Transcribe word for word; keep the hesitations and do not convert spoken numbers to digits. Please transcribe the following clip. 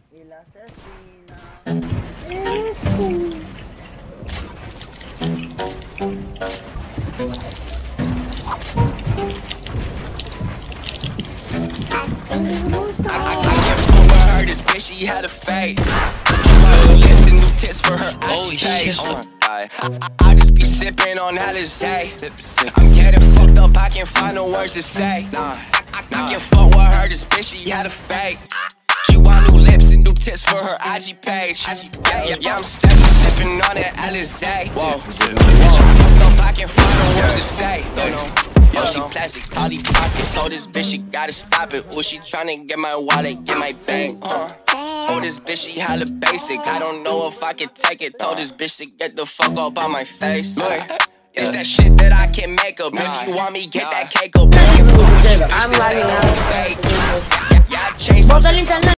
Y la asesina. I can't fool with her, this bitch, she had a fade. My lips and new tits for her I G page. Oh I, I just be sipping on Alice day. I'm getting fucked up, I can't find no words to say. Nah, I, I can't fuck with her, this bitch, she had a fade. She want new lips and new tits for her I G page. Yeah, yeah, yeah, I'm steady sipping on that Alice day. Whoa, bitch, I'm fucked up, I can't find no words to say. You know. Oh, she plastic, Polly pocket. Told this bitch she gotta stop it. Oh, she tryna get my wallet, get my bank. Uh. Oh, this bitch she hella basic. I don't know if I can take it. Told this bitch to get the fuck up on my face. Look, it's that shit that I can make up. If you want me, get that cake up. I'm lagging out. Yeah, yeah, I changed.